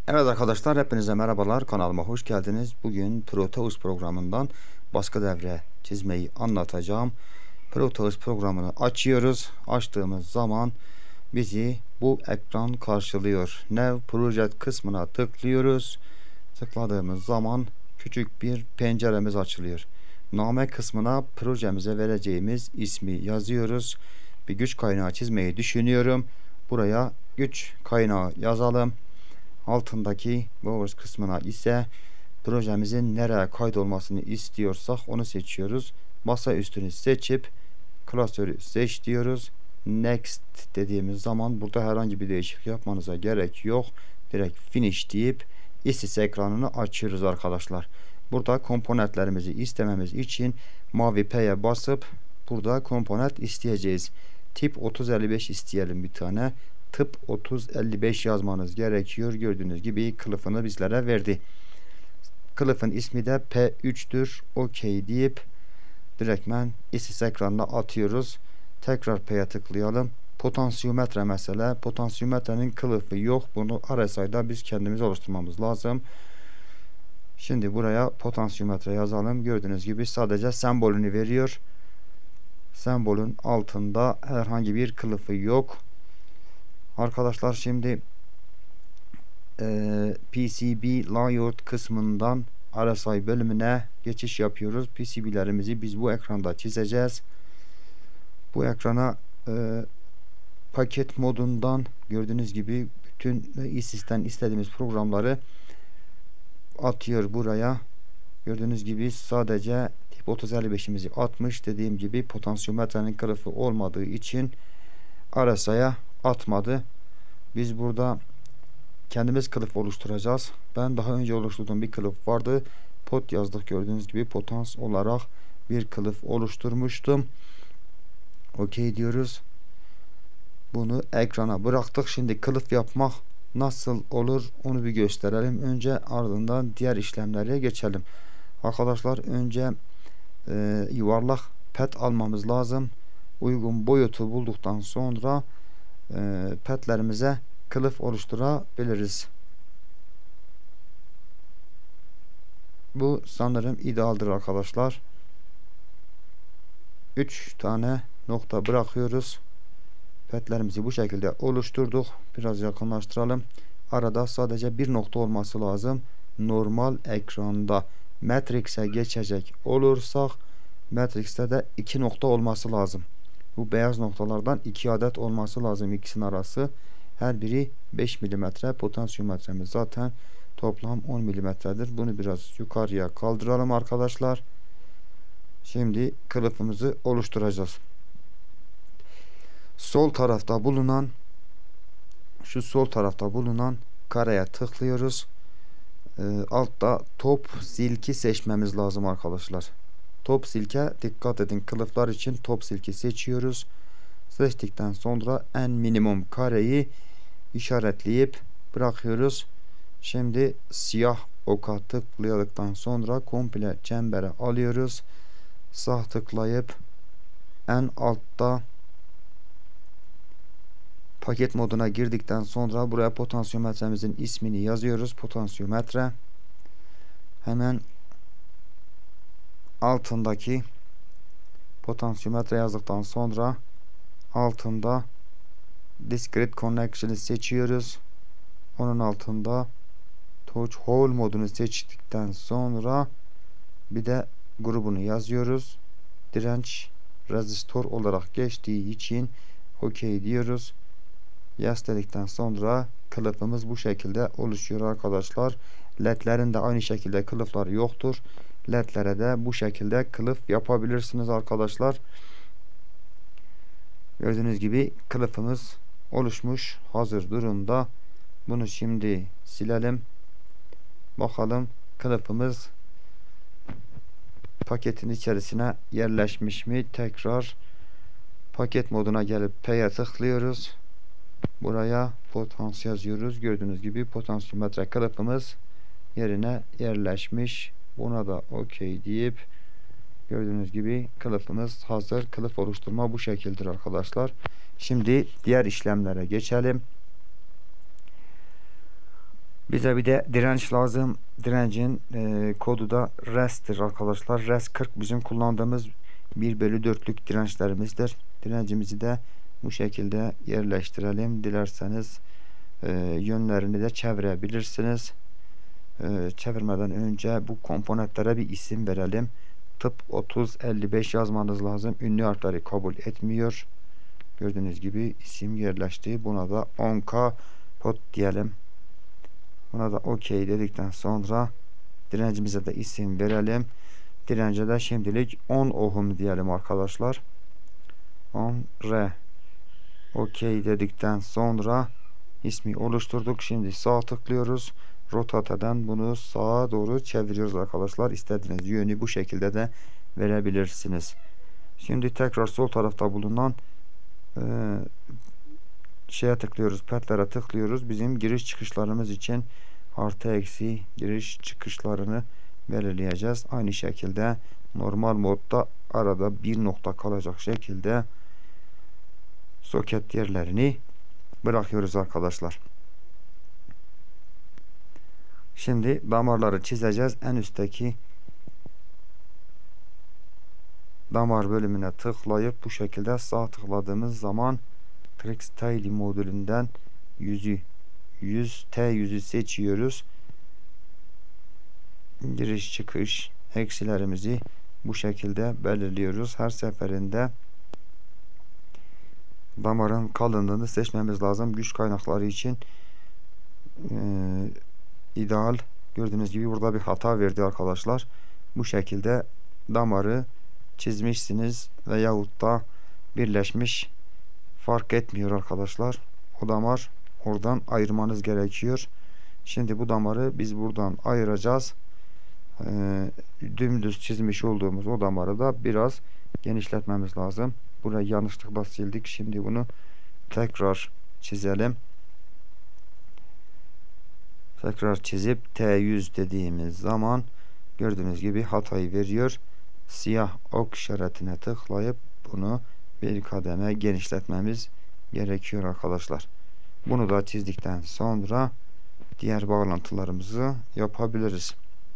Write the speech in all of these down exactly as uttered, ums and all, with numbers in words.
Evet arkadaşlar, hepinize merhabalar, kanalıma hoş geldiniz. Bugün Proteus programından baskı devre çizmeyi anlatacağım. Proteus programını açıyoruz. Açtığımız zaman bizi bu ekran karşılıyor. New Project kısmına tıklıyoruz. Tıkladığımız zaman küçük bir penceremiz açılıyor. Name kısmına projemize vereceğimiz ismi yazıyoruz. Bir güç kaynağı çizmeyi düşünüyorum. Buraya güç kaynağı yazalım. Altındaki Browse kısmına ise projemizin nereye kaydolmasını istiyorsak onu seçiyoruz. Masa üstünü seçip klasörü seç diyoruz. Next dediğimiz zaman burada herhangi bir değişiklik yapmanıza gerek yok. Direkt finish deyip istis ekranını açıyoruz arkadaşlar. Burada komponentlerimizi istememiz için mavi P'ye basıp burada komponent isteyeceğiz. Tip otuz elli beş isteyelim bir tane. Tıp otuz elli beş yazmanız gerekiyor. Gördüğünüz gibi kılıfını bizlere verdi. Kılıfın ismi de P üç'tür. OK deyip direktmen istis ekranına atıyoruz. Tekrar P'ye tıklayalım. Potansiyometre mesela. Potansiyometrenin kılıfı yok. Bunu R S I'da biz kendimiz oluşturmamız lazım. Şimdi buraya potansiyometre yazalım. Gördüğünüz gibi sadece sembolünü veriyor. Sembolün altında herhangi bir kılıfı yok. Arkadaşlar şimdi e, P C B layout kısmından R S I bölümüne geçiş yapıyoruz. P C B'lerimizi biz bu ekranda çizeceğiz. Bu ekrana e, paket modundan gördüğünüz gibi bütün istis'ten istediğimiz programları atıyor buraya. Gördüğünüz gibi sadece tip otuz elli beş'imizi atmış. Dediğim gibi potansiyometrenin kılıfı olmadığı için R S I'ye atmadı. Biz burada kendimiz kılıf oluşturacağız. Ben daha önce oluşturduğum bir kılıf vardı. Pot yazdık, gördüğünüz gibi potans olarak bir kılıf oluşturmuştum. OK diyoruz. Bunu ekrana bıraktık. Şimdi kılıf yapmak nasıl olur onu bir gösterelim. Önce ardından diğer işlemlere geçelim. Arkadaşlar önce e, yuvarlak pet almamız lazım. Uygun boyutu bulduktan sonra e, petlerimize kılıf oluşturabiliriz. Bu sanırım idealdir arkadaşlar. üç tane nokta bırakıyoruz. Petlerimizi bu şekilde oluşturduk. Biraz yakınlaştıralım. Arada sadece bir nokta olması lazım. Normal ekranda Matrix'e geçecek olursak Matrix'te de iki nokta olması lazım. Bu beyaz noktalardan iki adet olması lazım, ikisinin arası. Her biri beş milimetre. Potansiyometremiz zaten toplam on milimetredir. Bunu biraz yukarıya kaldıralım arkadaşlar. Şimdi kılıfımızı oluşturacağız. Sol tarafta bulunan şu sol tarafta bulunan kareye tıklıyoruz. Ee, altta top silki seçmemiz lazım arkadaşlar. Top silke dikkat edin, kılıflar için top silki seçiyoruz. Seçtikten sonra en minimum kareyi işaretleyip bırakıyoruz. Şimdi siyah oka tıkladıktan sonra komple çembere alıyoruz. Sağ tıklayıp en altta paket moduna girdikten sonra buraya potansiyometremizin ismini yazıyoruz. Potansiyometre. Hemen altındaki potansiyometre yazdıktan sonra altında Discrete Connection'ı seçiyoruz. Onun altında Touch Hole modunu seçtikten sonra bir de grubunu yazıyoruz. Direnç rezistör olarak geçtiği için OK diyoruz. Yaz dedikten sonra kılıfımız bu şekilde oluşuyor arkadaşlar. Ledlerin de aynı şekilde kılıfları yoktur. Ledlere de bu şekilde kılıf yapabilirsiniz arkadaşlar. Gördüğünüz gibi kılıfımız oluşmuş, hazır durumda. Bunu şimdi silelim. Bakalım kılıfımız paketin içerisine yerleşmiş mi? Tekrar paket moduna gelip P'ye tıklıyoruz. Buraya potans yazıyoruz. Gördüğünüz gibi potansiyometre kılıfımız yerine yerleşmiş. Buna da OK deyip gördüğünüz gibi kılıfımız hazır. Kılıf oluşturma bu şekildir arkadaşlar. Şimdi diğer işlemlere geçelim. Bize bir de direnç lazım. Direncin e, kodu da res'tir arkadaşlar. Res kırk bizim kullandığımız bir bölü dörtlük dirençlerimizdir. Direncimizi de bu şekilde yerleştirelim. Dilerseniz e, yönlerini de çevirebilirsiniz. E, çevirmeden önce bu komponentlere bir isim verelim. Tıp otuz elli beş yazmanız lazım. Ünlü harfleri kabul etmiyor. Gördüğünüz gibi isim yerleşti. Buna da on K pot diyelim. Buna da OK dedikten sonra direncimize de isim verelim. Dirence de şimdilik on ohm diyelim arkadaşlar. on R. OK dedikten sonra ismi oluşturduk. Şimdi sağ tıklıyoruz. Rotate'den bunu sağa doğru çeviriyoruz arkadaşlar. İstediğiniz yönü bu şekilde de verebilirsiniz. Şimdi tekrar sol tarafta bulunan e, şeye tıklıyoruz. Petlere tıklıyoruz. Bizim giriş çıkışlarımız için artı eksi giriş çıkışlarını belirleyeceğiz. Aynı şekilde normal modda arada bir nokta kalacak şekilde soket yerlerini bırakıyoruz arkadaşlar. Şimdi damarları çizeceğiz. En üstteki damar bölümüne tıklayıp bu şekilde sağ tıkladığımız zaman Trixtaili modülünden yüzü yüz T yüzü seçiyoruz. Giriş çıkış eksilerimizi bu şekilde belirliyoruz. Her seferinde damarın kalınlığını seçmemiz lazım. Güç kaynakları için e, ideal. Gördüğünüz gibi burada bir hata verdi arkadaşlar. Bu şekilde damarı çizmişsiniz veyahut da birleşmiş fark etmiyor arkadaşlar. O damar oradan ayırmanız gerekiyor. Şimdi bu damarı biz buradan ayıracağız. Ee, dümdüz çizmiş olduğumuz o damarı da biraz genişletmemiz lazım. Burayı yanlışlıkla sildik. Şimdi bunu tekrar çizelim. Tekrar çizip T yüz dediğimiz zaman gördüğünüz gibi hatayı veriyor. Siyah ok işaretine tıklayıp bunu bir kademe genişletmemiz gerekiyor arkadaşlar. Bunu da çizdikten sonra diğer bağlantılarımızı yapabiliriz.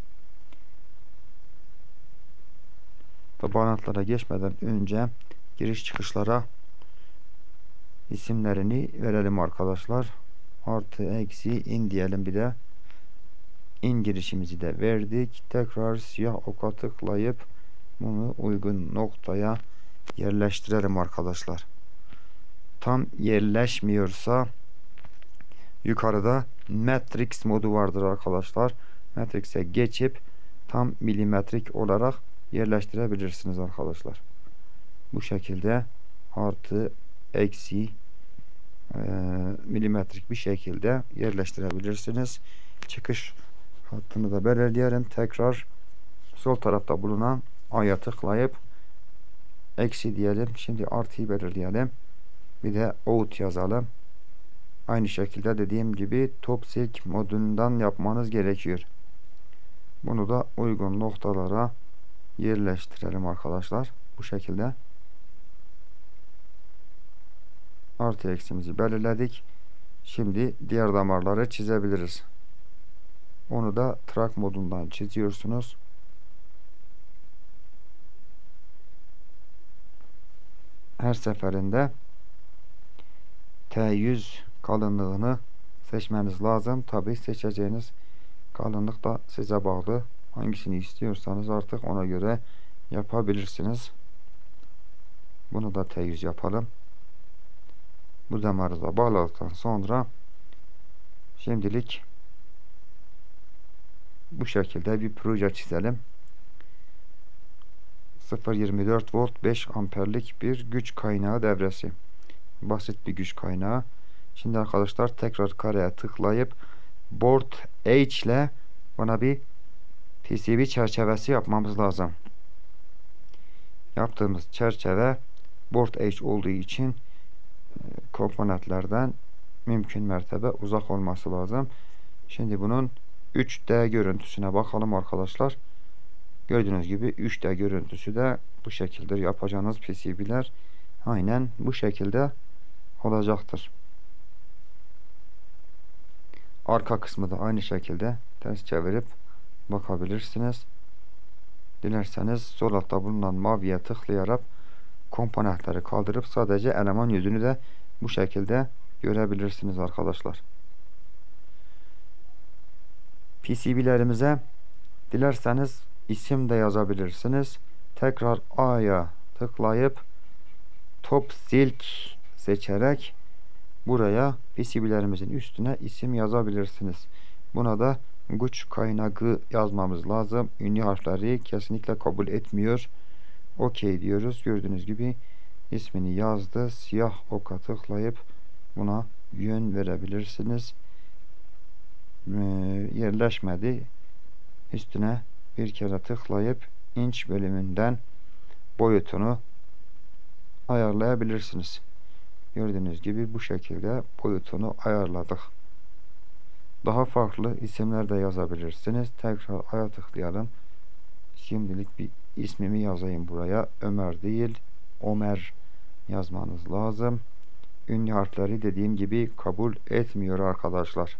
Bağlantılara geçmeden önce giriş çıkışlara isimlerini verelim arkadaşlar. Artı eksi in diyelim bir de. İn girişimizi de verdik. Tekrar siyah oka tıklayıp bunu uygun noktaya yerleştirelim arkadaşlar. Tam yerleşmiyorsa yukarıda Matrix modu vardır arkadaşlar. Matrix'e geçip tam milimetrik olarak yerleştirebilirsiniz arkadaşlar. Bu şekilde artı eksi e, milimetrik bir şekilde yerleştirebilirsiniz. Çıkış hattını da belirleyelim. Tekrar sol tarafta bulunan A'ya tıklayıp eksi diyelim. Şimdi artıyı belirleyelim. Bir de out yazalım. Aynı şekilde dediğim gibi top silk modundan yapmanız gerekiyor. Bunu da uygun noktalara yerleştirelim arkadaşlar. Bu şekilde artı eksimizi belirledik. Şimdi diğer damarları çizebiliriz. Onu da track modundan çiziyorsunuz. Her seferinde T yüz kalınlığını seçmeniz lazım. Tabi seçeceğiniz kalınlık da size bağlı. Hangisini istiyorsanız artık ona göre yapabilirsiniz. Bunu da T yüz yapalım. Bu damarı da bağladıktan sonra şimdilik bu şekilde bir proje çizelim. sıfır virgül yirmi dört volt beş amperlik bir güç kaynağı devresi. Basit bir güç kaynağı. Şimdi arkadaşlar tekrar kareye tıklayıp board H ile bana bir P C B çerçevesi yapmamız lazım. Yaptığımız çerçeve board H olduğu için komponentlerden mümkün mertebe uzak olması lazım. Şimdi bunun üç D görüntüsüne bakalım arkadaşlar. Gördüğünüz gibi üç D görüntüsü de bu şekilde yapacağınız P C B'ler aynen bu şekilde olacaktır. Arka kısmı da aynı şekilde ters çevirip bakabilirsiniz. Dilerseniz sol altta bulunan maviye tıklayarak komponentleri kaldırıp sadece eleman yüzünü de bu şekilde görebilirsiniz arkadaşlar. P C B'lerimize dilerseniz isim de yazabilirsiniz. Tekrar A'ya tıklayıp Top Silk seçerek buraya P C B'lerimizin üstüne isim yazabilirsiniz. Buna da güç kaynağı yazmamız lazım. Ünlü harfleri kesinlikle kabul etmiyor. OK diyoruz. Gördüğünüz gibi ismini yazdı. Siyah oka tıklayıp buna yön verebilirsiniz. Ee, yerleşmedi. Üstüne bir kere tıklayıp inç bölümünden boyutunu ayarlayabilirsiniz. Gördüğünüz gibi bu şekilde boyutunu ayarladık. Daha farklı isimler de yazabilirsiniz. Tekrar aya tıklayalım. Şimdilik bir ismimi yazayım buraya. Ömer değil, Ömer yazmanız lazım. Ünlü harfleri dediğim gibi kabul etmiyor arkadaşlar.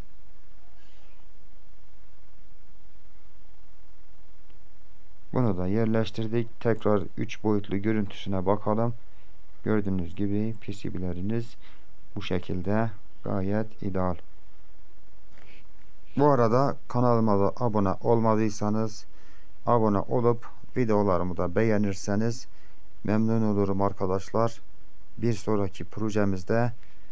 Bunu da yerleştirdik. Tekrar üç boyutlu görüntüsüne bakalım. Gördüğünüz gibi P C B'leriniz bu şekilde gayet ideal. Bu arada kanalıma da abone olmadıysanız abone olup videolarımı da beğenirseniz memnun olurum arkadaşlar. Bir sonraki projemizde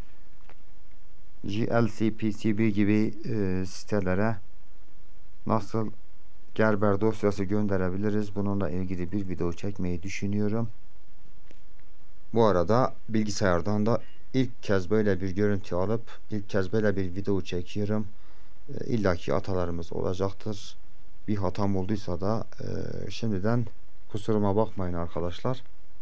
G L C P C B gibi e, sitelere nasıl Gerber dosyası gönderebiliriz, bununla ilgili bir video çekmeyi düşünüyorum. Bu arada bilgisayardan da ilk kez böyle bir görüntü alıp ilk kez böyle bir video çekiyorum. E, illaki hatalarımız olacaktır. Bir hatam olduysa da e, şimdiden kusuruma bakmayın arkadaşlar.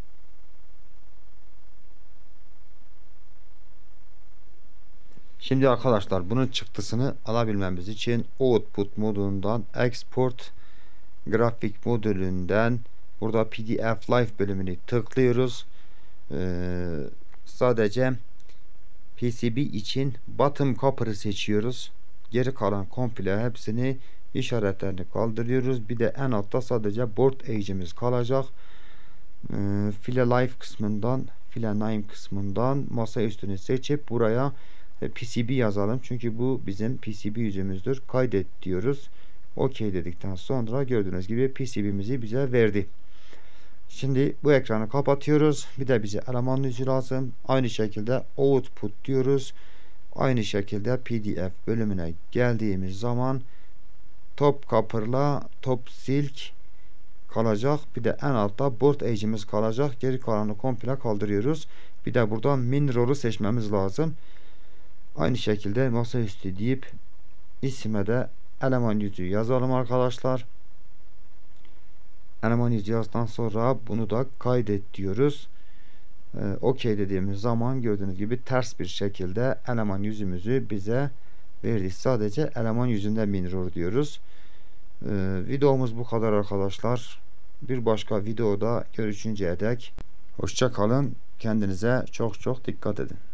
Şimdi arkadaşlar bunun çıktısını alabilmemiz için output modundan export grafik modülünden burada P D F Live bölümünü tıklıyoruz. Ee, sadece P C B için bottom copper'ı seçiyoruz. Geri kalan komple hepsini işaretlerini kaldırıyoruz. Bir de en altta sadece board edge'imiz kalacak. Ee, file live kısmından file name kısmından masa üstünü seçip buraya P C B yazalım. Çünkü bu bizim P C B yüzümüzdür. Kaydet diyoruz. OK dedikten sonra gördüğünüz gibi P C B'mizi bize verdi. Şimdi bu ekranı kapatıyoruz. Bir de bize eleman yüzü lazım. Aynı şekilde output diyoruz. Aynı şekilde P D F bölümüne geldiğimiz zaman top copper'la top silk kalacak. Bir de en altta board edge'imiz kalacak. Geri kalanı komple kaldırıyoruz. Bir de buradan min rolü seçmemiz lazım. Aynı şekilde masaüstü deyip isime de eleman yüzü yazalım arkadaşlar. Eleman yüzü yazdıktan sonra bunu da kaydet diyoruz. Ee, OK dediğimiz zaman gördüğünüz gibi ters bir şekilde eleman yüzümüzü bize verdi. Sadece eleman yüzünde minror diyoruz. Ee, videomuz bu kadar arkadaşlar. Bir başka videoda görüşünceye dek hoşça kalın. Kendinize çok çok dikkat edin.